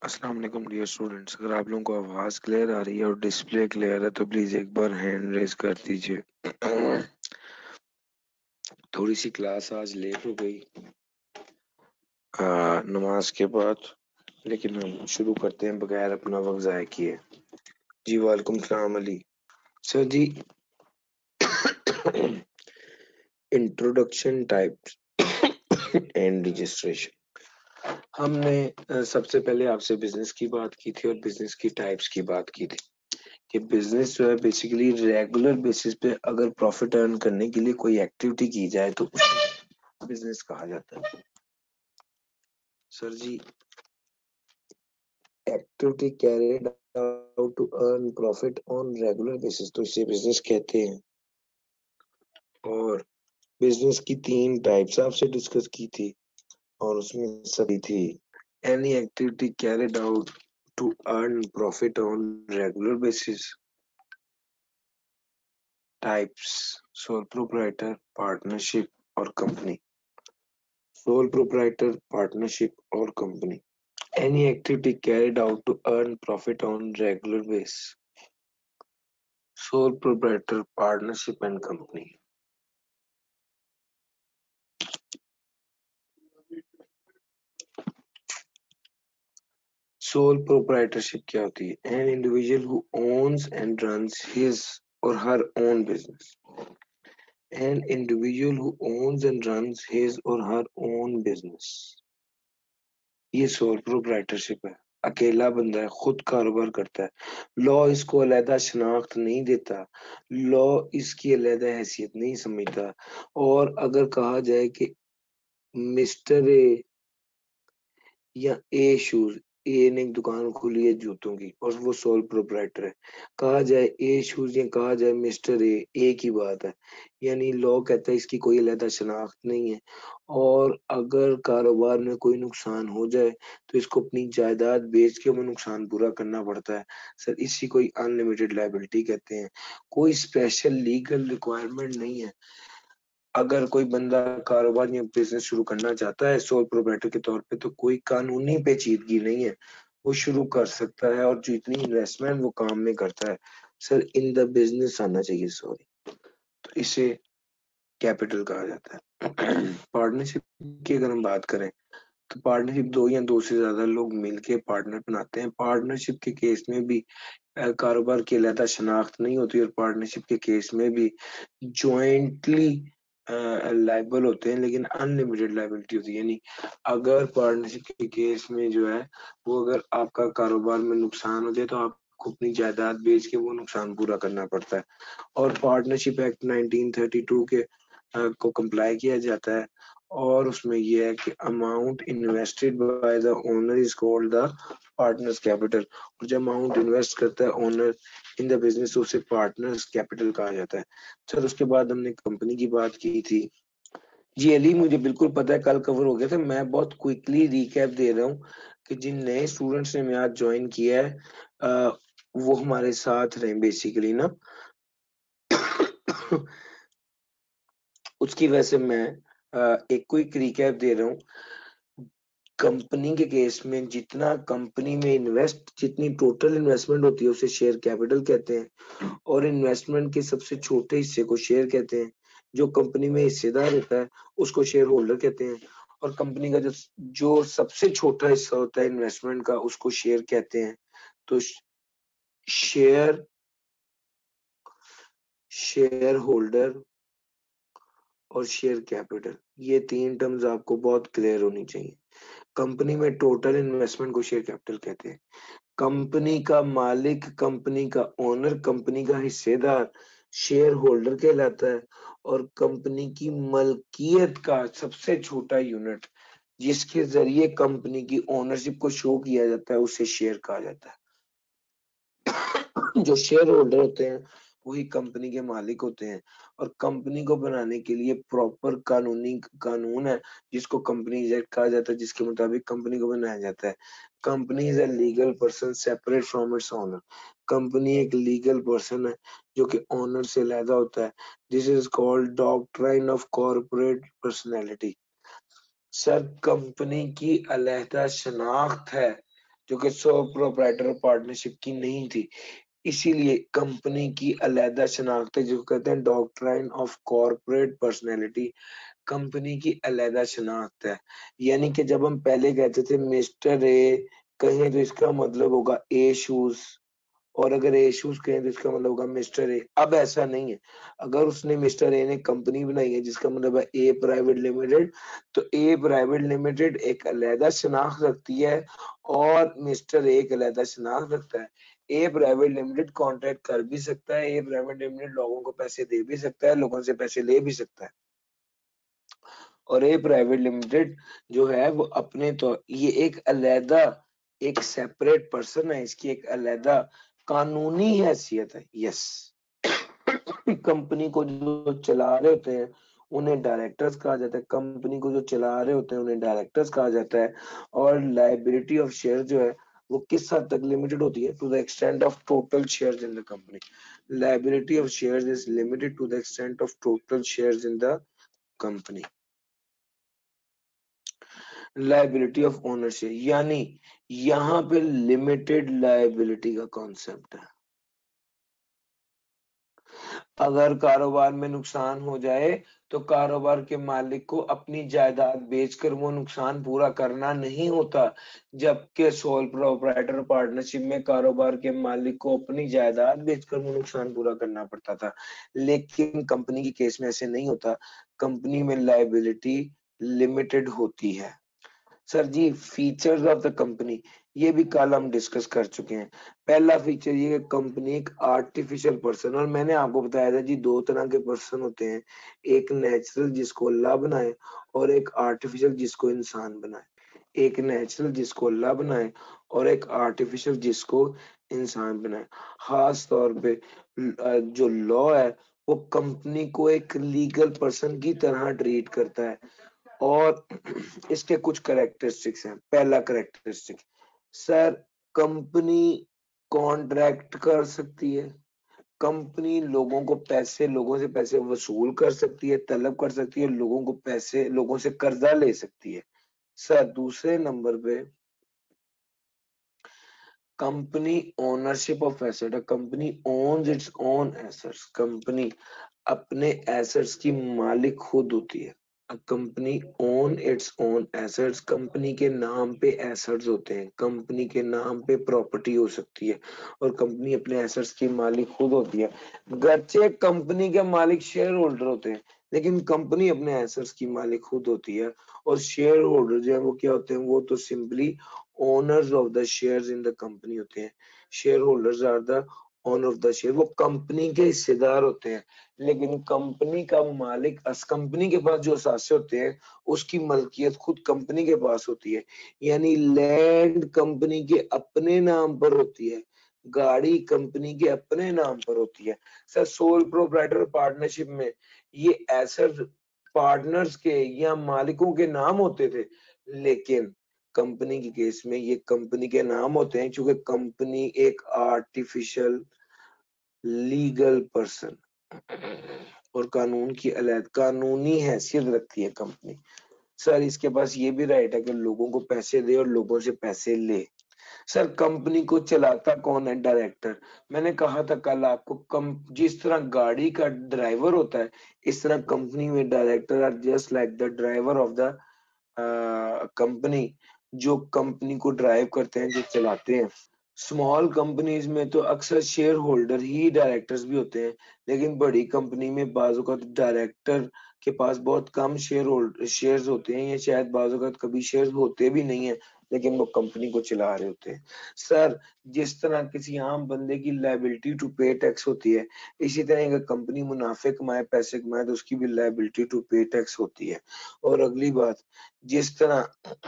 अस्सलाम वालेकुम dear students, अगर आप लोगों को आवाज क्लियर आ रही है और डिस्प्ले क्लियर है तो प्लीज एक बार हैंड रेज कर दीजिए। थोड़ी सी क्लास आज लेट हो गई नमाज के बाद, लेकिन हम शुरू करते हैं बगैर अपना वक्त जाया किए। जी वालेकुम सलाम अली सर जी। Introduction types and registration. हमने सबसे पहले आपसे बिजनेस की बात की थी और बिजनेस की टाइप्स की बात की थी कि बिजनेस जो है बेसिकली रेगुलर बेसिस पे अगर प्रॉफिट अर्न करने के लिए कोई एक्टिविटी की जाए तो उसे बिजनेस कहा जाता है। सर जी, activity carried out to earn profit on regular basis तो इसे बिजनेस कहते हैं। और बिजनेस की 3 टाइप्स आपसे डिस्कस की थी और उसमें सभी थी any activity carried out to earn profit on regular basis, types sole proprietor, partnership और company. Sole proprietor, partnership or company. Any activity carried out to earn profit on regular basis. Sole proprietor, partnership and company. Sole proprietorship क्या होती है? An individual who owns and runs his or her own business. An individual who owns and runs his or her own business. ये sole proprietorship है। अकेला बंदा है, खुद कारोबार करता है। लॉ इसको अलहदा शनाख्त नहीं देता, लॉ इसकी अलहदा हैसियत नहीं समझता। और अगर कहा जाए कि मिस्टर ए या ए शूज, ए ने एक दुकान खोली है जूतों की और वो सोल प्रोप्राइटर है, कहा जाए ए शूज या कहा जाए मिस्टर ए, एक ही बात है। यानी लॉ कहता है इसकी कोई अलहदा शनाख्त नहीं है। और अगर कारोबार में कोई नुकसान हो जाए तो इसको अपनी जायदाद बेच के वो नुकसान पूरा करना पड़ता है। सर इसी को अनलिमिटेड लायबिलिटी कहते हैं। कोई स्पेशल लीगल रिक्वायरमेंट नहीं है। अगर कोई बंदा कारोबार या बिजनेस शुरू करना चाहता है सोल प्रोप्राइटर के तौर पे तो कोई कानूनी पेचीदगी नहीं है, वो शुरू कर सकता है और जो इतनी इन्वेस्टमेंट वो काम में करता है सर इन द बिजनेस आना चाहिए, सॉरी, तो इसे कैपिटल कहा जाता है। पार्टनरशिप की अगर हम बात करें तो पार्टनरशिप 2 या 2 से ज्यादा लोग मिलके पार्टनर बनाते हैं। पार्टनरशिप के केस में भी कारोबार की अलहदा शनाख्त नहीं होती और पार्टनरशिप के केस में भी जॉइंटली लाइबल होते हैं, लेकिन अनलिमिटेड लाइबिलिटी होती है। यानी अगर पार्टनरशिप के केस में जो है वो अगर आपका कारोबार में नुकसान हो जाए तो आपको अपनी जायदाद बेच के वो नुकसान पूरा करना पड़ता है। और पार्टनरशिप एक्ट 1932 के को कंप्लाई किया जाता है और उसमें ये है कि amount invested by the owner is called the partners capital. और जब अमाउंट इन्वेस्ट करता है ओनर इन द बिजनेस उसे पार्टनर्स कैपिटल कहा जाता है। सर उसके बाद हमने कंपनी की बात की थी। जी अली, मुझे बिल्कुल पता है कल कवर हो गया था, मैं बहुत क्विकली रिकैप दे रहा हूँ कि जिन नए स्टूडेंट्स ने मैथ ज्वाइन किया है वो हमारे साथ रहे बेसिकली ना। उसकी वजह से मैं एक क्विक रिकैप दे रहा हूँ। कंपनी के केस में जितना कंपनी में इन्वेस्ट जितनी टोटल इन्वेस्टमेंट होती है उसे शेयर कैपिटल कहते हैं और इन्वेस्टमेंट के सबसे छोटे हिस्से को शेयर कहते हैं। जो कंपनी में हिस्सेदार होता है उसको शेयर होल्डर कहते हैं और कंपनी का जो सबसे छोटा हिस्सा होता है इन्वेस्टमेंट का उसको शेयर कहते हैं। तो शेयर होल्डर और शेयर कैपिटल, ये 3 टर्म्स आपको बहुत क्लियर होनी चाहिए। कंपनी में टोटल इन्वेस्टमेंट को शेयर कैपिटल कहते हैं। कंपनी का मालिक, कंपनी का ओनर, कंपनी का हिस्सेदार शेयर होल्डर कहलाता है और कंपनी की मलकियत का सबसे छोटा यूनिट जिसके जरिए कंपनी की ओनरशिप को शो किया जाता है उसे शेयर कहा जाता है। जो शेयर होल्डर होते हैं वही कंपनी के मालिक होते हैं और कंपनी को बनाने के लिए प्रॉपर कानून है जिसको कंपनी एक्ट कहा जाता है, जिसके मुताबिक कंपनी को बनाया जाता है। Company is a legal person separate from its owner. Company एक लीगल पर्सन है जो कि ओनर से अलहदा होता है। This is called doctrine of corporate personality. Sir company की अलहदा शनाख्त है जो कि सोल प्रोप्राइटर पार्टनरशिप की नहीं थी। इसीलिए कंपनी की अलहदा शनाख्त है, जो कहते हैं doctrine of corporate personality, company की अलहदा शनाख्त है। यानी कि जब हम पहले कहते थे मिस्टर ए कहें तो इसका मतलब होगा ए शूज, और अगर ए शूज कहें तो इसका मतलब होगा मिस्टर ए। अब ऐसा नहीं है, अगर उसने मिस्टर ए ने कंपनी बनाई है जिसका मतलब है ए प्राइवेट लिमिटेड, तो ए प्राइवेट लिमिटेड एक अलहदा शनाख्त रखती है और मिस्टर ए एक अलहदा शनाख्त रखता है। ए प्राइवेट लिमिटेड कॉन्ट्रैक्ट कर भी सकता है, ए प्राइवेट लिमिटेड लोगों को पैसे दे भी सकता है, लोगों से पैसे ले भी सकता है। और ए प्राइवेट लिमिटेड जो है वो अपने तो ये एक अलहदा, एक सेपरेट पर्सन है, इसकी एक अलहदा कानूनी हैसियत है। यस, कंपनी को जो चला रहे होते हैं उन्हें डायरेक्टर्स कहा जाता है, कंपनी को जो चला रहे होते हैं उन्हें डायरेक्टर्स कहा जाता है। और लायबिलिटी ऑफ शेयर जो है वो किस हद तक लिमिटेड होती है, to the extent of total shares in the company. Liability of shares is limited to the extent of total shares in the company. Liability of ownership, यानी यहाँ पे लिमिटेड लायबिलिटी का कॉन्सेप्ट है। अगर कारोबार में नुकसान हो जाए तो कारोबार के मालिक को अपनी जायदाद बेचकर वो नुकसान पूरा करना नहीं होता, जबकि सोल प्रोप्राइटर पार्टनरशिप में कारोबार के मालिक को अपनी जायदाद बेचकर वो नुकसान पूरा करना पड़ता था। लेकिन कंपनी के केस में ऐसे नहीं होता, कंपनी में लायबिलिटी लिमिटेड होती है। सर जी, फीचर्स ऑफ द कंपनी, ये भी कल हम डिस्कस कर चुके हैं। पहला फीचर ये कंपनी एक आर्टिफिशियल पर्सन, और मैंने आपको बताया था जी दो तरह के पर्सन होते हैं, एक नेचुरल जिसको अल्लाह बनाए और एक आर्टिफिशियल जिसको इंसान बनाए। एक नेचुरल जिसको अल्लाह बनाए और एक आर्टिफिशियल जिसको इंसान बनाए। खास तौर पे जो लॉ है वो कंपनी को एक लीगल पर्सन की तरह ट्रीट करता है, और इसके कुछ करेक्टरिस्टिक्स हैं। पहला करेक्टरिस्टिक, सर, कंपनी कॉन्ट्रैक्ट कर सकती है, कंपनी लोगों से पैसे वसूल कर सकती है, तलब कर सकती है, लोगों से कर्जा ले सकती है। सर, दूसरे नंबर पे company ownership of asset, company owns its own assets, company अपने एसेट्स की मालिक खुद होती है। Company own its own assets, company के नाम पे एसेट्स होते हैं, कंपनी के नाम पे प्रॉपर्टी हो सकती है, और कंपनी अपने एसेट्स की मालिक खुद होती है। गर्चे कंपनी के मालिक शेयर होल्डर होते हैं, लेकिन कंपनी अपने एसेट्स की मालिक खुद होती है। और शेयर होल्डर जो है वो क्या होते हैं, वो तो simply owners of the shares in the company होते हैं। Share holders are the owner of the share, वो कंपनी के हिस्सेदार होते हैं। लेकिन कंपनी का मालिक, कंपनी के पास जो असासे होते हैं उसकी मलकियत खुद कंपनी के पास होती है। यानी लैंड कंपनी के अपने नाम पर होती है, गाड़ी कंपनी के अपने नाम पर होती है। सर, सोल प्रोप्राइटर पार्टनरशिप में ये एसेट पार्टनर्स के या मालिकों के नाम होते थे, लेकिन कंपनी के केस में ये कंपनी के नाम होते हैं, क्योंकि कंपनी एक आर्टिफिशियल लीगल पर्सन और कानूनी हैसियत रखती है कंपनी। सर, इसके पास ये भी राइट है कि लोगों को पैसे दे और लोगों से पैसे ले। सर, कंपनी को चलाता कौन है? डायरेक्टर। मैंने कहा था कल आपको, जिस तरह गाड़ी का ड्राइवर होता है, इस तरह कंपनी में director are just like the driver of the company, जो कंपनी को ड्राइव करते हैं, जो चलाते हैं। स्मॉल कंपनीज में तो अक्सर शेयर होल्डर ही डायरेक्टर्स भी होते हैं, लेकिन बड़ी कंपनी में बाजू का डायरेक्टर के पास बहुत कम शेयर्स होते हैं, या शायद बाजू का कभी शेयर्स होते भी नहीं है, लेकिन वो कंपनी को चला रहे होते हैं। सर, जिस तरह किसी आम बंदे की लायबिलिटी टू पे टैक्स होती है, इसी तरह अगर कंपनी मुनाफे कमाए, पैसे कमाए, तो उसकी भी लायबिलिटी टू पे टैक्स होती है। और अगली बात, जिस तरह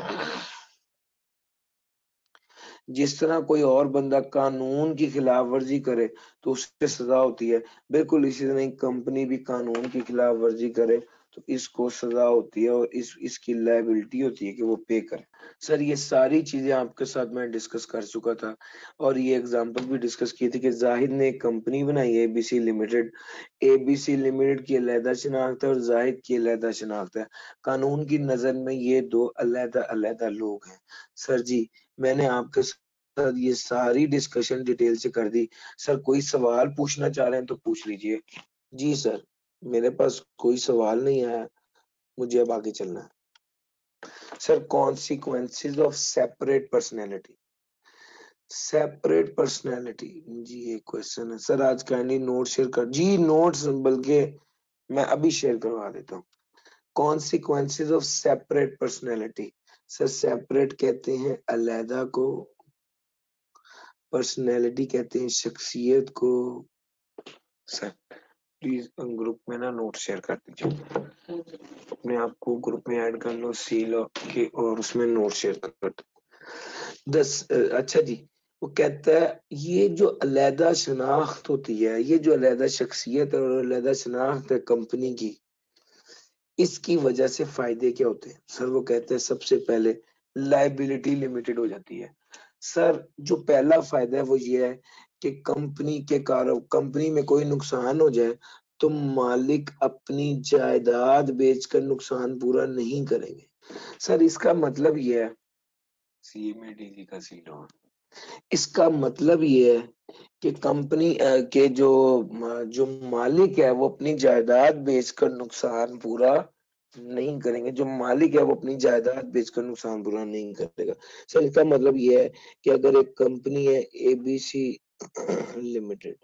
जिस तरह कोई और बंदा कानून की खिलाफ वर्जी करे तो उससे सजा होती है, बिल्कुल इसी तरह कंपनी भी कानून की खिलाफ वर्जी करे तो इसको सजा होती है, और इसकी लायबिलिटी होती है कि वो पे करे। सर, ये सारी चीजें आपके साथ मैं डिस्कस कर चुका था, और ये एग्जांपल भी डिस्कस की थी कि जाहिद ने एक कंपनी बनाई है एबीसी लिमिटेड। एबीसी लिमिटेड की अलहदा शनाख्त है और जाहिद की अलहदा शनाख्त है। कानून की नजर में ये दो अलहदा अलहदा लोग हैं। सर जी, मैंने आपके साथ ये सारी डिस्कशन डिटेल से कर दी। सर कोई सवाल पूछना चाह रहे हैं तो पूछ लीजिए। जी सर, मेरे पास कोई सवाल नहीं आया, मुझे अब आगे चलना है। Sir consequences of separate personality. Separate personality, जी ये क्वेश्चन है सर। आज काइंडली नोट शेयर कर, जी नोट्स बल्कि मैं अभी शेयर करवा देता हूँ। Consequences of separate personality. Sir separate कहते हैं अलैदा को, पर्सनैलिटी कहते हैं शख्सियत को। सर प्लीज ग्रुप में ना नोट शेयर कर दीजिए, अपने आप को ग्रुप में ऐड कर लो सी लॉक के और उसमें नोट शेयर कर दो। अच्छा जी, वो कहता है ये जो अलैदा शनाख्त होती है, ये जो अलैदा शख्सियत और अलैदा शनाख्त है कंपनी की, इसकी वजह से फायदे क्या होते हैं? सर वो कहते हैं सबसे पहले लायबिलिटी लिमिटेड हो जाती है। सर जो पहला फायदा है वो ये है कि कंपनी में कोई नुकसान हो जाए तो मालिक अपनी जायदाद बेचकर नुकसान पूरा नहीं करेंगे। सर इसका मतलब ये है, सी में डीजी का सी लोन, इसका मतलब ये है कि कंपनी के जो मालिक है वो अपनी जायदाद बेचकर नुकसान पूरा नहीं करेंगे। जो मालिक है वो अपनी जायदाद बेचकर नुकसान पूरा नहीं करेगा। सर इसका मतलब ये है कि अगर एक कंपनी है एबीसी लिमिटेड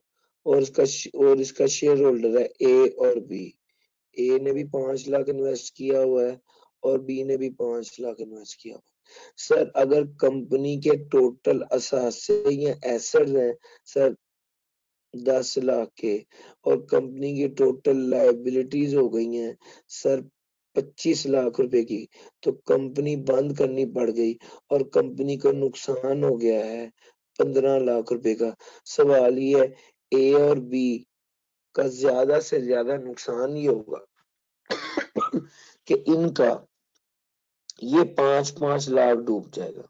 और इसका शेयर होल्डर है ए और बी, ए ने भी 5 लाख इन्वेस्ट किया हुआ है और बी ने भी 5 लाख इन्वेस्ट किया हुआ है। सर अगर कंपनी के टोटल असासे या एसेट हैं सर 10 लाख के और कंपनी की टोटल लाइबिलिटीज हो गई हैं सर 25 लाख रुपए की, तो कंपनी बंद करनी पड़ गई और कंपनी को नुकसान हो गया है 15 लाख रुपए का। सवाल ये है ए और बी का ज्यादा से ज्यादा नुकसान ये होगा कि इनका ये 5-5 लाख डूब जाएगा,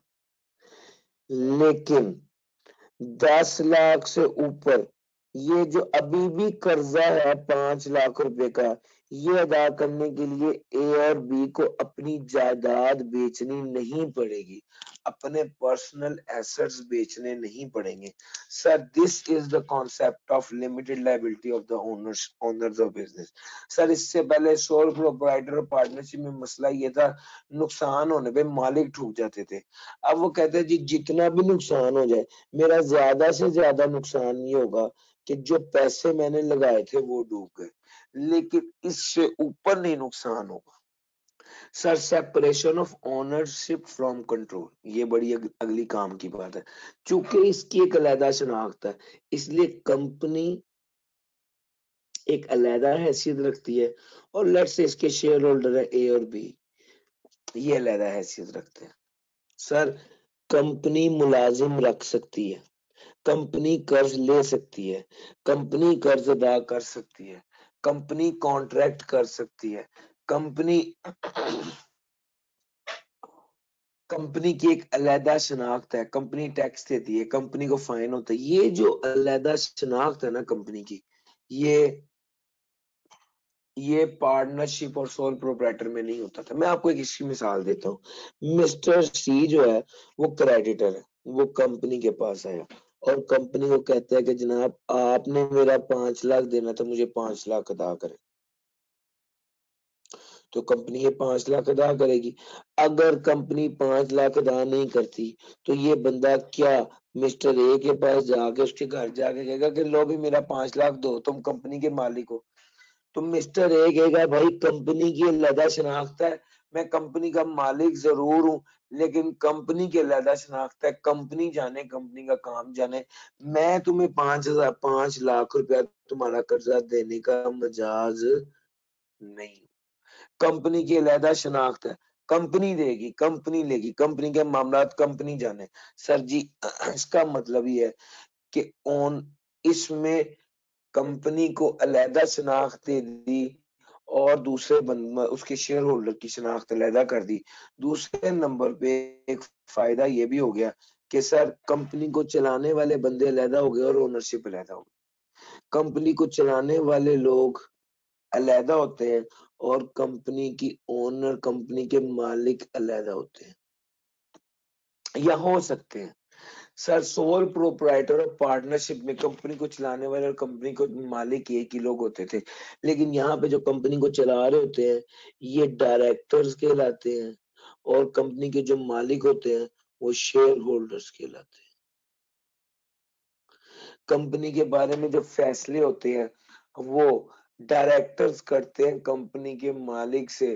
लेकिन 10 लाख से ऊपर ये जो अभी भी कर्जा है 5 लाख रुपए का, ये अदा करने के लिए ए और बी को अपनी जायदाद बेचनी नहीं पड़ेगी, अपने पर्सनल एसेट्स बेचने नहीं पड़ेंगे। Sir this is the concept of limited liability of the owners of business. Sir इससे पहले सोल प्रोप्राइटर और पार्टनरशिप में मसला ये था, नुकसान होने पे मालिक ठूक जाते थे। अब वो कहते हैं जी जितना भी नुकसान हो जाए, मेरा ज्यादा से ज्यादा नुकसान ये होगा कि जो पैसे मैंने लगाए थे वो डूब गए, लेकिन इससे ऊपर नहीं नुकसान होगा। Sir separation of ownership from control, ये बड़ी अगली काम की बात है। चूंकि इसकी एक अलैदा शनाख्त है, इसलिए कंपनी एक अलैदा हैसियत रखती है और लेट्स से इसके शेयर होल्डर है ए और बी, ये अलैदा हैसियत रखते हैं। सर कंपनी मुलाजिम रख सकती है, कंपनी कर्ज ले सकती है, कंपनी कर्ज अदा कर सकती है, कंपनी कॉन्ट्रैक्ट कर सकती है, कंपनी कंपनी की एक अलैदा शनाख्त है, कंपनी टैक्स देती है, कंपनी को फाइन होता है। ये जो अलैदा शनाख्त है ना कंपनी की, ये ये पार्टनरशिप और सोल प्रोप्राइटर में नहीं होता था। मैं आपको एक इसकी मिसाल देता हूँ। मिस्टर सी जो है वो क्रेडिटर है, वो कंपनी के पास आया और कंपनी को कहता है कि जनाब आपने मेरा 5 लाख देना था, मुझे 5 लाख अदा करें। तो कंपनी ये 5 लाख अदा करेगी। अगर कंपनी 5 लाख अदा नहीं करती तो ये बंदा क्या मिस्टर ए के पास जाके उसके घर जाके कहेगा कि लो भी मेरा 5 लाख दो, तुम कंपनी के मालिक हो। तो मिस्टर ए कहेगा भाई कंपनी की अलग शनाख्त है, मैं कंपनी का मालिक जरूर हूं, लेकिन कंपनी की अलग शनाख्त है, कंपनी जाने, कंपनी का काम जाने, मैं तुम्हें 5 लाख रुपया तुम्हारा कर्जा देने का मजाज नहीं। कंपनी की अलग शनाख्त है, कंपनी देगी, कंपनी लेगी, कंपनी के मामला कंपनी जाने। सर जी इसका मतलब ये है कि ऑन इसमें कंपनी को अलहदा शनाख्त दे दी और दूसरे उसके शेयर होल्डर की शनाख्त अलहदा कर दी। दूसरे नंबर पे एक फायदा ये भी हो गया कि सर कंपनी को चलाने वाले बंदे अलहदा हो गए और ओनरशिप अलहदा हो गई। कंपनी को चलाने वाले लोग अलहदा होते हैं और कंपनी की ओनर, कंपनी के मालिक अलहदा होते हैं या हो सकते हैं। सर सोल प्रोप्राइटर और पार्टनरशिप में कंपनी को चलाने वाले और कंपनी को मालिक एक ही लोग होते थे, लेकिन यहाँ पे जो कंपनी को चला रहे होते हैं ये डायरेक्टर्स कहलाते हैं, और कंपनी के जो मालिक होते हैं वो शेयर होल्डर्स कहलाते हैं। कंपनी के बारे में जो फैसले होते हैं वो डायरेक्टर्स करते हैं कंपनी के मालिक से।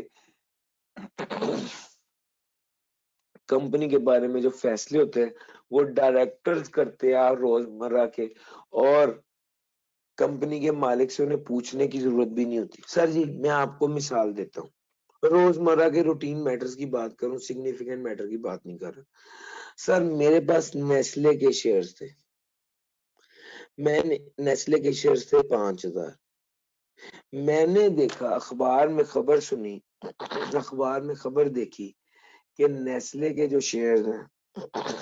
कंपनी के बारे में जो फैसले होते हैं वो डायरेक्टर्स करते हैं रोजमर्रा के, और कंपनी के मालिक से उन्हें पूछने की जरूरत भी नहीं होती। सर जी मैं आपको मिसाल देता हूँ, रोजमर्रा के रूटीन मैटर्स की बात करूं, सिग्निफिकेंट मैटर की बात नहीं कर रहा। सर मेरे पास नेस्ले के शेयर्स थे, मैंने नेस्ले के शेयर्स थे 5,000। मैंने देखा अखबार में खबर सुनी, अखबार में खबर देखी कि नेस्ले के जो शेयर्स हैं,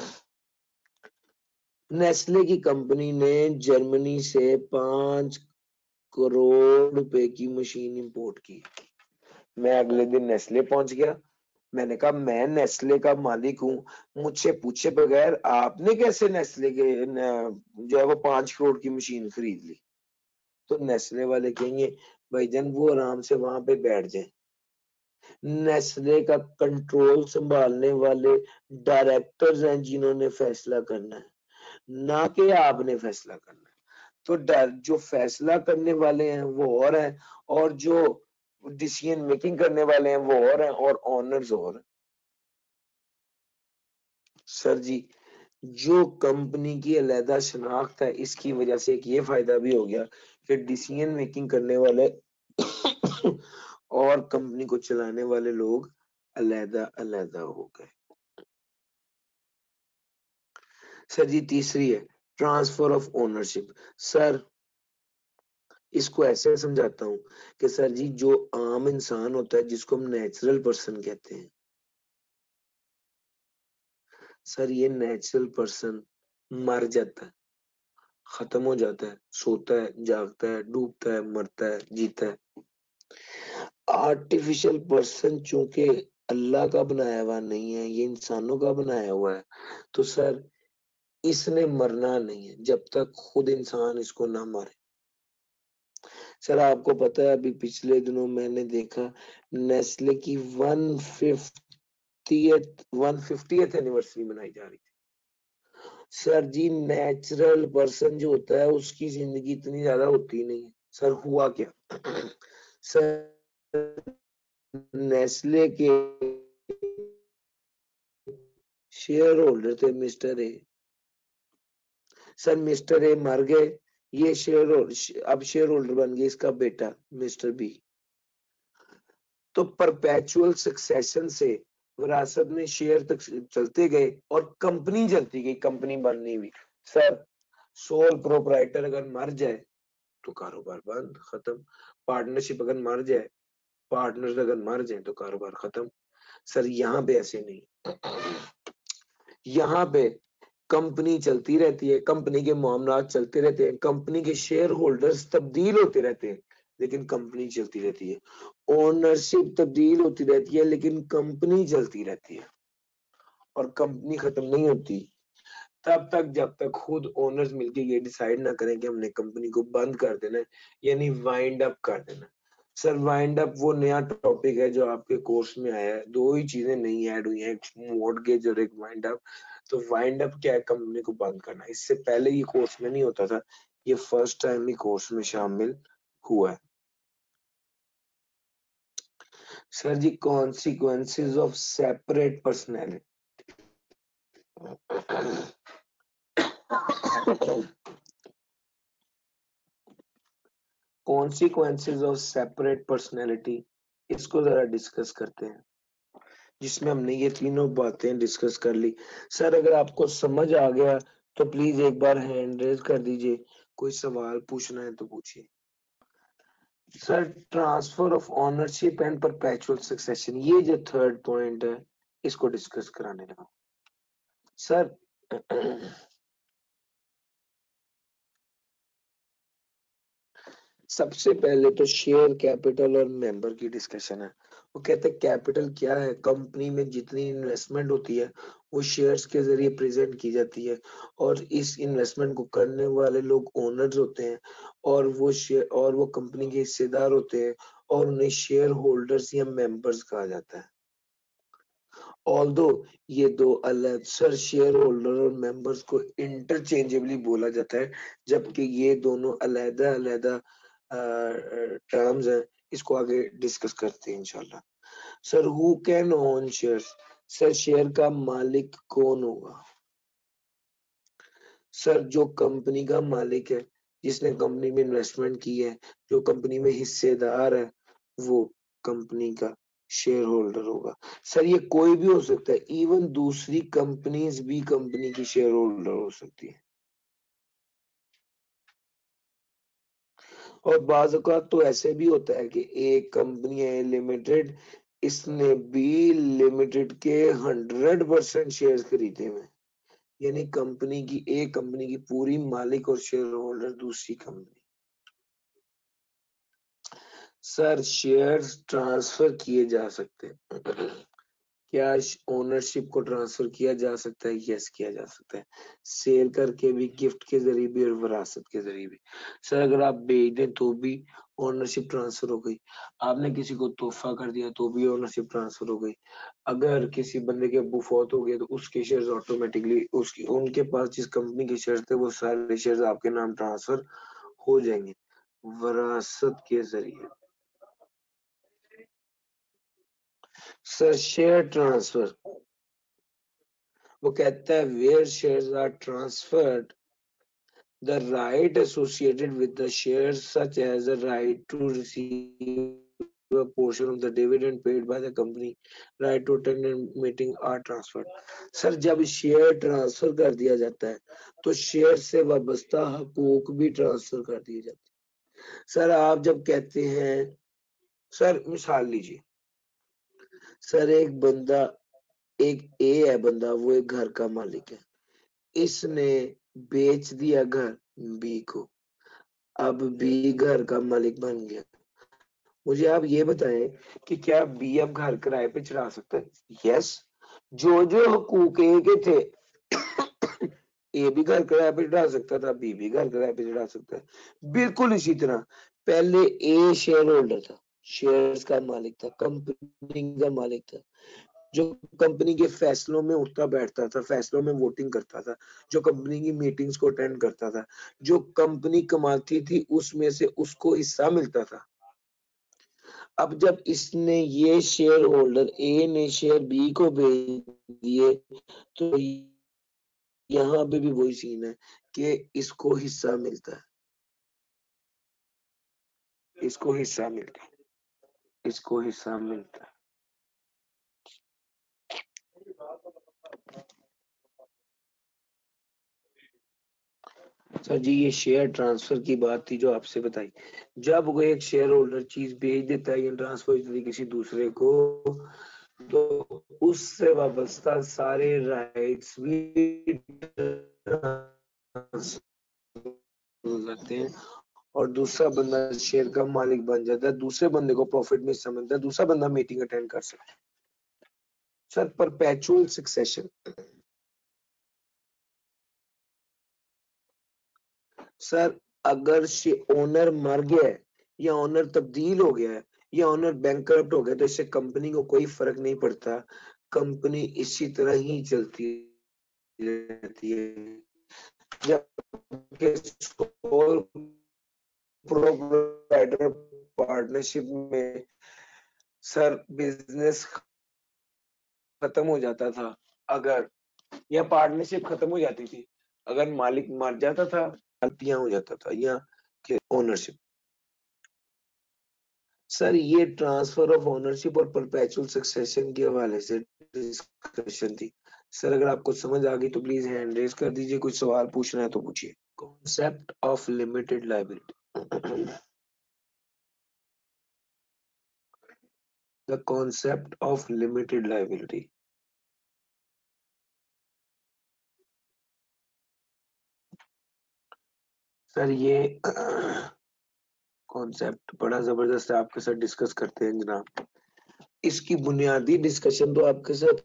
नेस्ले की कंपनी ने जर्मनी से 5 करोड़ रुपए की मशीन इंपोर्ट की। मैं अगले दिन नेस्ले पहुंच गया, मैंने कहा मैं नेस्ले का मालिक हूँ, मुझसे पूछे बगैर आपने कैसे नेस्ले के जो है वो 5 करोड़ की मशीन खरीद ली। तो नेस्ले वाले कहेंगे भाईजान वो आराम से वहां पे बैठ जाए, नेस्ले का कंट्रोल संभालने वाले डायरेक्टर्स हैं जिन्होंने फैसला करना है, ना कि आपने फैसला करना है। तो जो फैसला करने वाले हैं वो और हैं, और जो डिसीजन मेकिंग करने वाले हैं वो और हैं, और ऑनर्स और हैं। सर जी जो कंपनी की अलहदा शनाख्त है इसकी वजह से एक ये फायदा भी हो गया कि डिसीजन मेकिंग करने वाले और कंपनी को चलाने वाले लोग अलहदा अलहदा हो गए। सर जी तीसरी है ट्रांसफर ऑफ ओनरशिप। सर इसको ऐसे समझाता हूँ कि सर जी जो आम इंसान होता है जिसको हम नेचुरल पर्सन कहते हैं, सर ये नेचुरल पर्सन मर जाता है, खत्म हो जाता है, सोता है, जागता है, डूबता है, मरता है, जीता है। आर्टिफिशियल पर्सन चूंकि अल्लाह का बनाया हुआ नहीं है, ये इंसानों का बनाया हुआ है, तो सर इसने मरना नहीं है जब तक खुद इंसान इसको ना मारे। सर आपको पता है अभी पिछले दिनों मैंने देखा नेस्ले की 150th एनिवर्सरी मनाई जा रही थी। सर जी नेचुरल पर्सन जो होता है उसकी जिंदगी इतनी ज्यादा होती नहीं है। सर हुआ क्या? सर नेस्ले के शेयर होल्डर थे mister A. Sir mister A मर गए, ये अब शेयर होल्डर बन गए इसका बेटा मिस्टर बी। तो परपेचुअल सक्सेशन से विरासत में शेयर तक चलते गए और कंपनी चलती गई, कंपनी बननी हुई। सर सोल प्रोप्राइटर अगर मर जाए तो कारोबार बंद, खत्म। पार्टनरशिप अगर मर जाए, पार्टनर्स अगर मर जाए तो कारोबार खत्म। सर यहाँ पे ऐसे नहीं, यहाँ पे कंपनी चलती रहती है, कंपनी के मामलात चलते रहते हैं, कंपनी के शेयर होल्डर्स तब्दील होते रहते हैं, लेकिन कंपनी चलती रहती है। ओनरशिप तब्दील होती रहती है लेकिन कंपनी चलती रहती है, और कंपनी खत्म नहीं होती तब तक जब तक खुद ओनर्स मिलके ये डिसाइड ना करें कि हमने कंपनी को बंद कर देना है, यानी वाइंड अप कर देना। सर वाइंड अप वो नया टॉपिक है जो आपके कोर्स में आया है, दो ही चीजें नई ऐड हुई हैं, एक मॉर्गेज और एक वाइंड अप। तो वाइंड अप क्या है? कंपनी को बंद करना। इससे पहले ये कोर्स में नहीं होता था, ये फर्स्ट टाइम ही कोर्स में शामिल हुआ है। सर जी consequences of separate personality. Consequences of separate personality, इसको जरा डिस्कस करते हैं, जिसमें हमने ये तीनों बातें डिस्कस कर ली। सर अगर आपको समझ आ गया तो प्लीज एक बार हैंड रेज कर दीजिए, कोई सवाल पूछना है तो पूछिए। Sir transfer of ownership and perpetual succession, ये जो थर्ड पॉइंट है इसको डिस्कस कराने लगा। सर सबसे पहले तो शेयर कैपिटल और मेंबर की डिस्कशन है। वो कहते हैं कैपिटल क्या है, कंपनी में जितनी इन्वेस्टमेंट होती है वो शेयर्स के जरिए प्रेजेंट की जाती है, और इस इन्वेस्टमेंट को करने वाले लोग ओनर्स होते हैं, और वो कंपनी के हिस्सेदार होते हैं, और उन्हें शेयर होल्डर्स या मेंबर्स कहा जाता है। ऑल्दो ये दो अलग सर शेयर होल्डर और मेंबर्स को इंटरचेंजेबली बोला जाता है, जबकि ये दोनों अलग अलग टर्म्स हैं। इसको आगे डिस्कस करते हैं इंशाल्लाह। Sir who can own shares, sir share का मालिक कौन होगा? सर जो कंपनी का मालिक है, जिसने कंपनी में इन्वेस्टमेंट की है, जो कंपनी में हिस्सेदार है, वो कंपनी का शेयर होल्डर होगा। सर ये कोई भी हो सकता है, इवन दूसरी कंपनीज भी कंपनी की शेयर होल्डर हो सकती है। और बाज़ औक़ात तो ऐसे भी होता है कि एक कंपनी है लिमिटेड, इसने बी लिमिटेड के 100% शेयर खरीदे हुए, यानी एक कंपनी की पूरी मालिक और शेयर होल्डर दूसरी कंपनी। सर शेयर्स ट्रांसफर किए जा सकते हैं। क्या ओनरशिप को ट्रांसफर किया जा सकता है? यस किया जा सकता है, सेल करके भी, गिफ्ट के जरिए भी, और विरासत के जरिए भी। सर अगर आप बेच दें तो भी ओनरशिप ट्रांसफर हो गई, आपने किसी को तोहफा कर दिया तो भी ओनरशिप ट्रांसफर हो गई, अगर किसी बंदे के अब्बू फौत हो गए तो उसके शेयर्स ऑटोमेटिकली उसकी उनके पास जिस कंपनी के शेयर्स थे वो सारे शेयर्स आपके नाम ट्रांसफर हो जाएंगे विरासत के जरिए। सर शेयर ट्रांसफर, वो कहता है where shares are transferred, the right associated with the shares such as the right to receive a portion of the dividend paid by the company, right to attend a meeting are transferred। Sir जब share transfer कर दिया जाता है तो share से वाबस्ता हकूक भी ट्रांसफर कर दिए जाते हैं। सर आप जब कहते हैं, सर मिसाल लीजिए, सर एक ए है बंदा, वो एक घर का मालिक है, इसने बेच दिया घर बी को, अब बी घर का मालिक बन गया। मुझे आप ये बताएं कि क्या बी अब घर किराए पे चढ़ा सकता है? यस। जो जो हकूक ए के थे, ए भी घर किराए पे चढ़ा सकता था, बी भी घर किराए पे चढ़ा सकता है। बिल्कुल इसी तरह पहले ए शेयर होल्डर था, शेयर्स का मालिक था, कंपनी का मालिक था, जो कंपनी के फैसलों में उठता बैठता था, फैसलों में वोटिंग करता था, जो कंपनी की मीटिंग्स को अटेंड करता था, जो कंपनी कमाती थी उसमें से उसको हिस्सा मिलता था। अब जब इसने ये शेयर होल्डर ए ने शेयर बी को भेज दिए तो यहाँ पे भी वही सीन है कि इसको हिस्सा मिलता है, इसको हिस्सा मिलता है, इसको हिस्सा मिलता है। सर जी ये शेयर ट्रांसफर की बात थी जो आपसे बताई, जब वो एक शेयर होल्डर चीज भेज देता है या ट्रांसफर किसी दूसरे को, तो उससे वाबस्ता सारे राइट्स भी हो जाते हैं, और दूसरा बंदा शेयर का मालिक बन जाता है, दूसरे बंदे को प्रॉफिट में हिस्सा मिलता है, दूसरा बंदा मीटिंग अटेंड कर सकता है। सर परपेचुअल सक्सेशन, सर अगर ओनर मर गया है या ओनर तब्दील हो गया है या ओनर बैंकरप्ट हो गया तो इससे कंपनी को कोई फर्क नहीं पड़ता, कंपनी इसी तरह ही चलती रहती है। जबकि सोल प्रोप्राइटर पार्टनरशिप में सर बिजनेस खत्म हो जाता था अगर, या पार्टनरशिप खत्म हो जाती थी अगर मालिक मर जाता था, गलतियां हो जाता था, या ओनरशिप। सर ये ट्रांसफर ऑफ ओनरशिप और परपेचुअल सक्सेशन के हवाले से डिस्कशन थी। सर अगर आपको समझ आ गई तो प्लीज हैंड रेज कर दीजिए, कुछ सवाल पूछना है तो पूछिए। Concept of limited liability, the concept of limited liability. Sir ये कॉन्सेप्ट बड़ा जबरदस्त है, आपके साथ डिस्कस करते हैं जनाब। इसकी बुनियादी डिस्कशन तो आपके साथ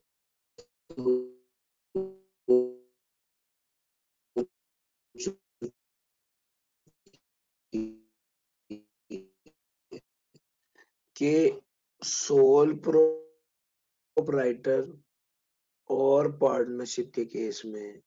के सोल प्रोप्राइटर और पार्टनरशिप के केस में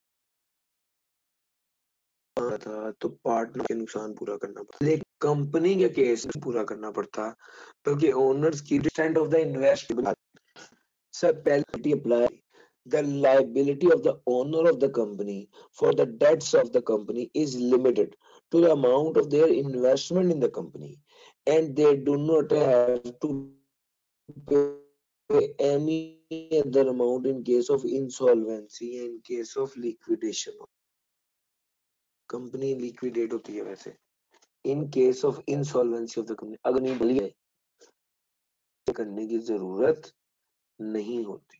था तो पार्टनर के नुकसान पूरा करना पड़ता, लेकिन कंपनी के केस में पूरा करना पड़ता क्योंकि ओनर्स की % of the investment sir penalty apply. The liability of the owner of the company for the debts of the company is limited to the amount of their investment in the company, and they do not have to pay any other amount in case of insolvency and in case of liquidation. कंपनी liquidate होती है वैसे in case of insolvency of the company, अगर नहीं बली है करने की जरूरत नहीं होती.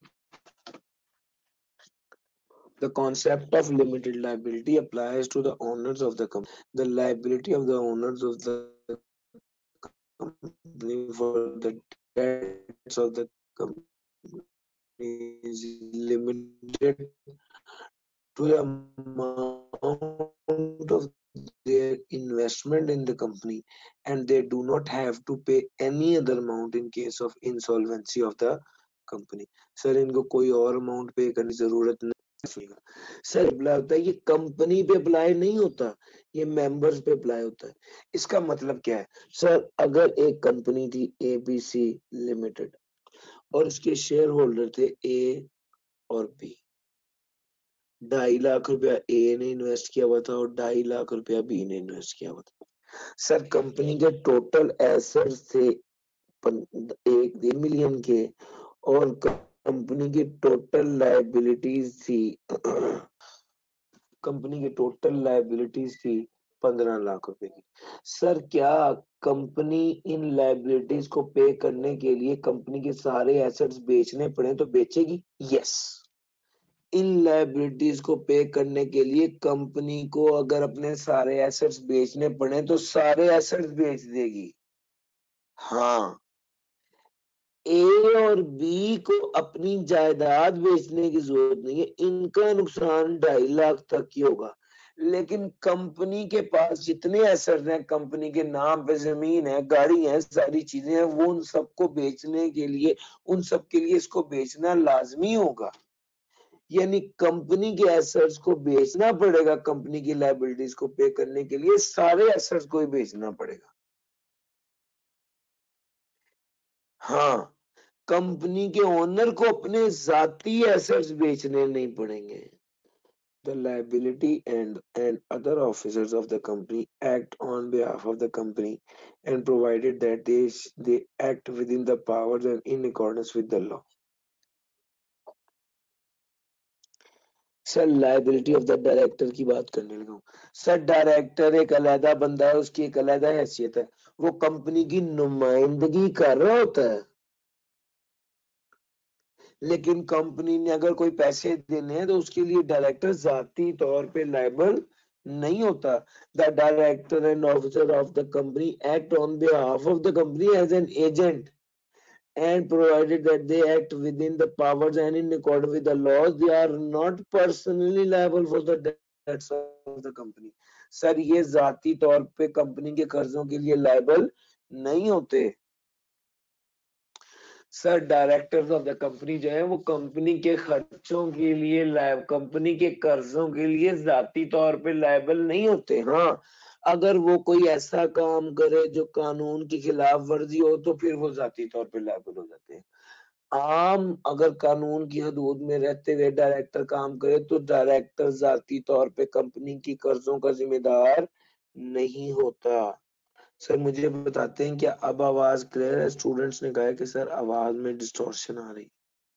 The concept of limited liability applies to the owners of the company. The liability of the owners of the company for the debts of the company is limited to the amount of their investment in the company, and they do not have to pay any other amount in case of insolvency of the company. Sir इनको कोई और amount पे करने की जरूरत नहीं. Sir apply होता है, ये कंपनी पे अप्लाई नहीं होता, ये मेंबर्स पे अप्लाई होता है. इसका मतलब क्या है सर, अगर एक कंपनी थी एबीसी लिमिटेड और उसके शेयर होल्डर थे ए और बी, 2.5 लाख रुपया ए ने इन्वेस्ट किया हुआ था और 2.5 लाख रुपया बी ने इन्वेस्ट किया हुआ था. सर कंपनी के टोटल एसेट्स थे 1 मिलियन के और कंपनी की टोटल लाइबिलिटीज थी कंपनी की टोटल लाइबिलिटीज थी 15 लाख रुपए की. सर क्या कंपनी इन लाइबिलिटीज को पे करने के लिए कंपनी के सारे एसेट्स बेचने पड़े तो बेचेगी? यस. इन लाइबिलिटीज को पे करने के लिए कंपनी को अगर अपने सारे एसेट्स बेचने पड़े तो सारे एसेट्स बेच देगी. हाँ, ए और बी को अपनी जायदाद बेचने की जरूरत नहीं है, इनका नुकसान 2.5 लाख तक ही होगा. लेकिन कंपनी के पास जितने एसेट्स हैं, कंपनी के नाम पे जमीन है, गाड़ी है, सारी चीजें हैं, वो उन सबको बेचने के लिए उन सब के लिए इसको बेचना लाजमी होगा. यानी कंपनी के एसेट्स को बेचना पड़ेगा, कंपनी की लाइबिलिटीज को पे करने के लिए सारे एसेट्स को ही बेचना पड़ेगा. हाँ, कंपनी के ओनर को अपने जाती एसेट्स बेचने नहीं पड़ेंगे. The liability and other officers of the company act on behalf of the company and provided that they act within the powers and in accordance with the law. Sir liability of the director की बात करने लगा हूँ. Sir director एक अलहदा बंदा है, उसकी एक अलहदा हैसियत है, वो कंपनी की नुमाइंदगी कर रहा होता है, लेकिन कंपनी ने अगर कोई पैसे देने हैं तो उसके लिए डायरेक्टर जाती तौर पे लायबल नहीं होता. The director and officer of the company act on behalf of the company as an agent and provided that they act within the powers and in accordance with the laws, they are not personally liable for the debts of the company. Sir ये जाती तौर पे company के कर्जों के लिए liable नहीं होते. Sir directors of the company जो है वो कंपनी के खर्चों के लिए कंपनी के कर्जों के लिए जाती तौर पे लायबल नहीं होते. हाँ, अगर वो कोई ऐसा काम करे जो कानून की खिलाफ वर्जी हो तो फिर वो जाती तौर पे लायबल हो जाते हैं. आम अगर कानून की हदूद में रहते हुए डायरेक्टर काम करे तो डायरेक्टर जाती तौर पे कंपनी की कर्जों का जिम्मेदार नहीं होता. सर मुझे बताते हैं क्या अब आवाज क्लियर है? स्टूडेंट्स ने कहा है कि सर आवाज में डिस्टॉर्शन आ रही.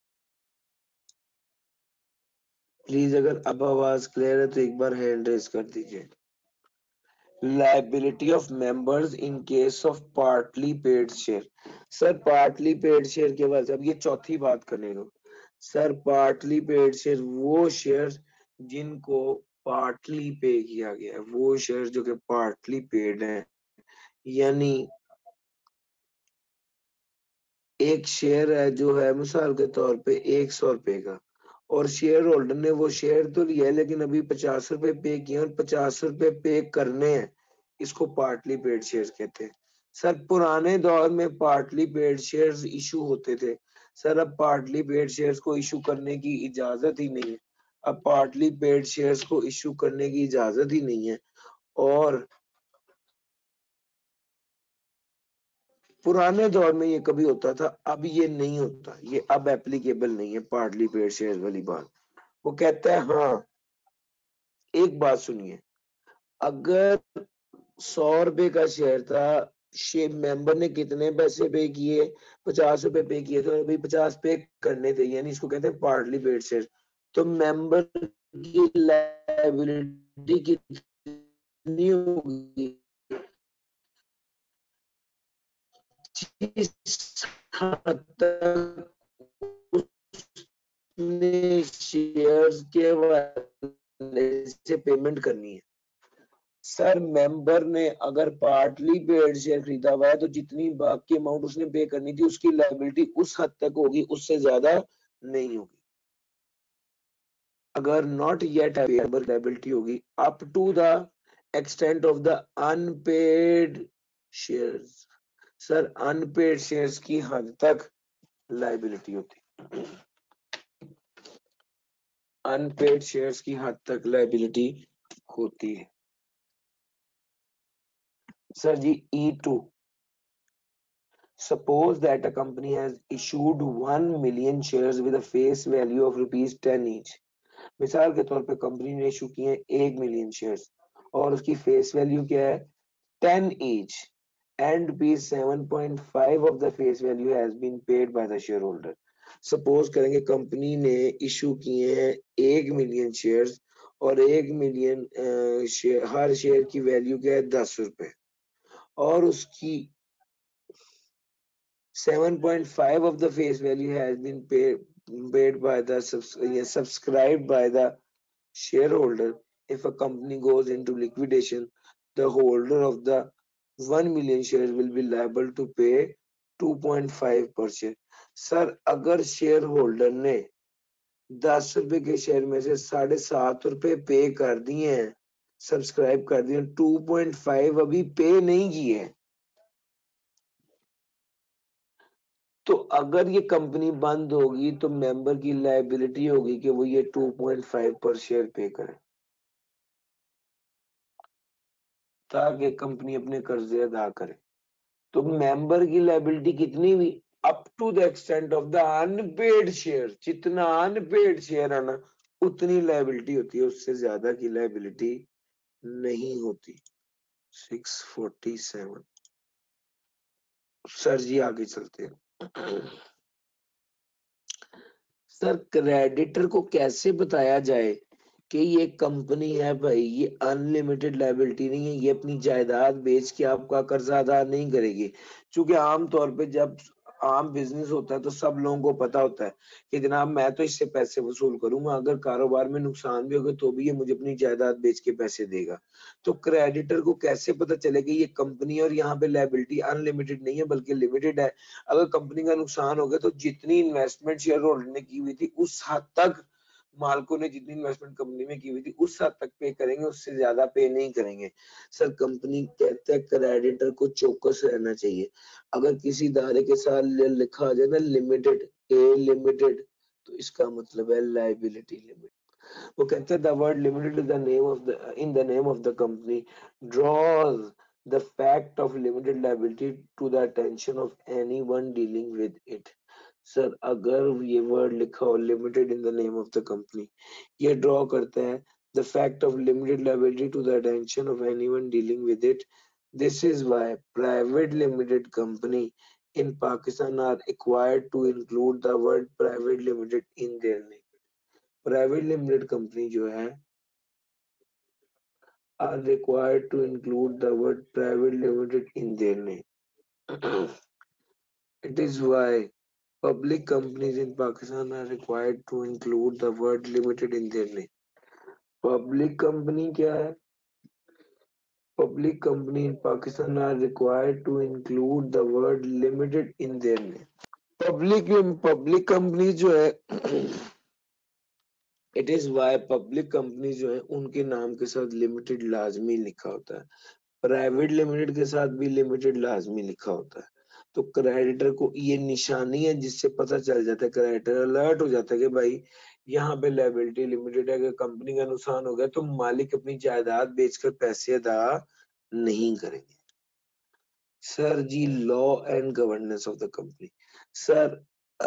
प्लीज अगर अब आवाज क्लियर है तो एक बार हैंड रेज कर दीजिए. Liability of members in case of partly paid share. Sir partly paid share के बाद अब ये चौथी बात करने दो. सर पार्टली पेड शेयर वो शेयर जिनको पार्टली पे किया गया है, वो शेयर जो कि पार्टली पेड है, यानी एक शेयर है जो है मिसाल के तौर पे 100 रुपए का, और शेयर होल्डर ने वो शेयर तो लिया है लेकिन अभी 50 रुपए पे किए और 50 रुपए पे करने हैं, इसको पार्टली पेड शेयर कहते हैं। सर पुराने दौर में पार्टली पेड शेयर्स इशू होते थे, सर अब पार्टली पेड शेयर्स को इशू करने की इजाजत ही नहीं है। अब पार्टली पेड शेयर्स को इशू करने की इजाजत ही नहीं है। और पुराने दौर में ये कभी होता था, अब ये नहीं होता, ये अब एप्लीकेबल नहीं है पार्टली पेड शेयर वाली बात। वो कहता है हाँ, एक बात सुनिए, अगर 100 रुपए का शेयर था, शेयर मेंबर ने कितने पैसे पे किए, 50 रुपए पे किए, तो अभी 50 पे करने थे, यानी इसको कहते हैं पार्टली पेड शेयर। तो मेंबर की लायबिलिटी कितनी होगी, जिस हद तक उसने शेयर्स के वाले से पेमेंट करनी है। सर मेंबर ने अगर पार्टली पेड शेयर खरीदा हुआ है तो जितनी बाकी अमाउंट उसने पे करनी थी उसकी लायबिलिटी उस हद तक होगी, उससे ज्यादा नहीं होगी। अगर नॉट येट लायबिलिटी होगी up to the extent of the unpaid shares. Sir unpaid shares की हद तक लायबिलिटी होती, अनपेड शेयर्स की हद तक लायबिलिटी होती है। Sir ji E2, suppose that a company has issued 1 million shares with a face value of rupees 10 each। मिसाल के तौर पे कंपनी ने इशू किए 1 मिलियन शेयर्स और उसकी फेस वैल्यू क्या है 10 each, and rupees 7.5 of the face value has been paid by the shareholder। Suppose करेंगे कंपनी ने इशू किए हैं 1 मिलियन शेयर्स और 1 मिलियन शेयर, हर शेयर की वैल्यू क्या है 10 रुपए, और उसकी 7.5 of the face value has been paid by the subscribed by the shareholder. If a company goes into liquidation, the holder of the 1 million shares will be liable to pay 2.5 per share। Sir अगर shareholder ने 10 रुपए के share में से 7.5 रुपए पे कर दिए हैं, सब्सक्राइब कर दिए, 2.5 अभी पे नहीं किए, तो अगर ये कंपनी बंद होगी तो मेंबर की लायबिलिटी होगी कि वो ये 2.5 पर शेयर पे करे ताकि कंपनी अपने कर्जे अदा करे। तो मेंबर की लायबिलिटी कितनी हुई, up to the extent of the unpaid share, जितना अनपेड शेयर है ना उतनी लायबिलिटी होती है, उससे ज्यादा की लायबिलिटी नहीं होती। 647। सर जी आगे चलते हैं। सर क्रेडिटर को कैसे बताया जाए कि ये कंपनी है भाई, ये अनलिमिटेड लायबिलिटी नहीं है, ये अपनी जायदाद बेच के आपका कर्जा अदा नहीं करेगी। क्योंकि आमतौर पे जब आम बिजनेस होता है तो सब लोगों को पता होता है कि जनाब मैं तो इससे पैसे वसूल करूंगा, अगर कारोबार में नुकसान भी होगा तो भी ये मुझे अपनी जायदाद बेच के पैसे देगा। तो क्रेडिटर को कैसे पता चले कि ये कंपनी और यहाँ पे लायबिलिटी अनलिमिटेड नहीं है बल्कि लिमिटेड है। अगर कंपनी का नुकसान हो गया तो जितनी इन्वेस्टमेंट शेयर होल्डर ने की हुई थी उस हद तक, मालिकों ने जितनी इन्वेस्टमेंट कंपनी में की हुई थी उस हद तक पे करेंगे, उससे ज्यादा पे नहीं करेंगे। सर कंपनी कहते हैं क्रेडिटर को चौकस रहना चाहिए। अगर किसी धारे के साथ लिखा आ जाए ना लिमिटेड, ए लिमिटेड, तो इसका मतलब है लायबिलिटी लिमिट। वो कहते हैं the word limited the name of the in the name of the company draws the fact of limited liability to the attention of anyone dealing with it। Sir अगर ये word लिखा हो limited in the name of the company, ये draw करता है the fact of limited liability to the attention of anyone dealing with it. This is why private limited company in Pakistan are required to include the word private limited in their name। Private limited company जो है are required to include the word private limited in their name। It is why public companies in Pakistan are required to include the word limited in their name। Public company क्या है, public company in Pakistan are required to include the word limited in their name। Public company जो है it is why public company जो है उनके नाम के साथ लिमिटेड लाजमी लिखा होता है, प्राइवेट लिमिटेड के साथ भी लिमिटेड लाजमी लिखा होता है। तो क्रेडिटर को ये निशानी है जिससे पता चल जाता है, क्रेडिटर अलर्ट हो जाता है कि भाई यहाँ पे लायबिलिटी लिमिटेड है, अगर कंपनी का नुकसान हो गया तो मालिक अपनी जायदाद बेचकर पैसे अदा नहीं करेंगे। Sir ji, law and governance of the company. Sir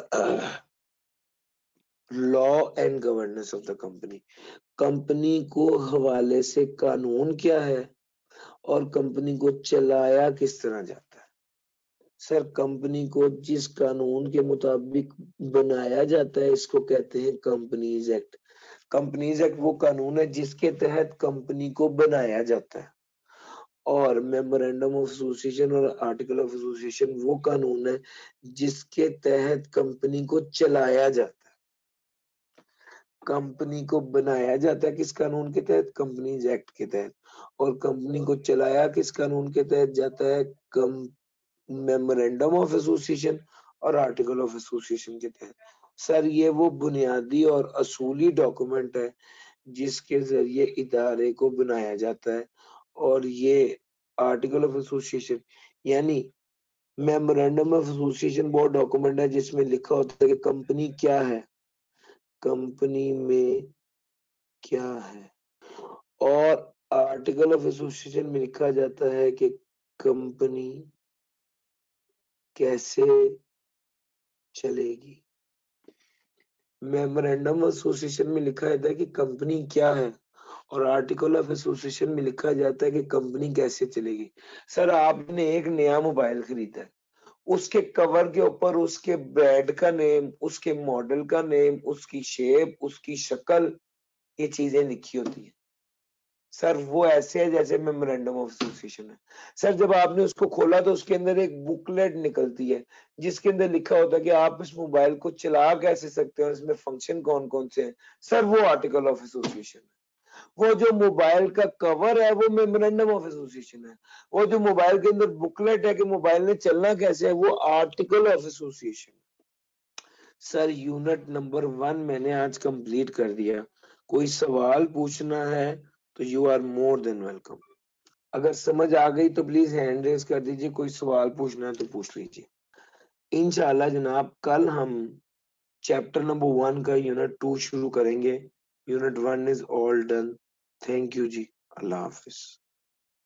law and governance of the company, company को हवाले से कानून क्या है और कंपनी को चलाया किस तरह जाता है। सर, कंपनी को जिस कानून के मुताबिक बनाया जाता है इसको कहते हैं कंपनीज एक्ट। कंपनीज एक्ट वो कानून है जिसके तहत कंपनी को बनाया जाता है, और मेमोरेंडम ऑफ एसोसिएशन और आर्टिकल ऑफ एसोसिएशन वो कानून है जिसके तहत कंपनी को चलाया जाता है। कंपनी को बनाया जाता है किस कानून के तहत? कंपनीज एक्ट के तहत। और कंपनी को चलाया किस कानून के तहत जाता है? मेमोरेंडम ऑफ एसोसिएशन और आर्टिकल ऑफ एसोसिएशन के तहत। सर, ये वो बुनियादी और असूली डॉक्यूमेंट है जिसके जरिए इदारे को बनाया जाता है, और ये आर्टिकल ऑफ एसोसिएशन यानी मेमोरेंडम ऑफ एसोसिएशन वो डॉक्यूमेंट है जिसमें लिखा होता है कि कंपनी क्या है, कंपनी में क्या है, और आर्टिकल ऑफ एसोसिएशन में लिखा जाता है कि कंपनी कैसे चलेगी। मेमोरेंडम ऑफ एसोसिएशन में लिखा जाता है कि कंपनी क्या है, और आर्टिकल ऑफ एसोसिएशन में लिखा जाता है कि कंपनी कैसे चलेगी। सर, आपने एक नया मोबाइल खरीदा है, उसके कवर के ऊपर उसके ब्रांड का नेम, उसके मॉडल का नेम, उसकी शेप, उसकी शक्ल, ये चीजें लिखी होती है। सर, वो ऐसे है जैसे मेमोरेंडम ऑफ एसोसिएशन है। सर, जब आपने उसको खोला तो उसके अंदर एक बुकलेट निकलती है जिसके अंदर लिखा होता है कि आप इस मोबाइल को चला कैसे सकते हो, इसमें फंक्शन कौन कौन से हैं। सर, वो आर्टिकल ऑफ एसोसिएशन है। वो जो मोबाइल का कवर है वो मेमोरेंडम ऑफ एसोसिएशन है। वो जो मोबाइल के अंदर बुकलेट है कि मोबाइल ने चलना कैसे है, वो article of association. Sir, unit number 1 मैंने आज कंप्लीट कर दिया। कोई सवाल पूछना है तो you are more than welcome. अगर समझ आ गई तो प्लीज हैंड रेज कर दीजिए, कोई सवाल पूछना है तो पूछ लीजिए। इंशाल्लाह जनाब, कल हम चैप्टर नंबर 1 का यूनिट 2 शुरू करेंगे। Unit 1 is all done. Thank you ji. Allah Hafiz.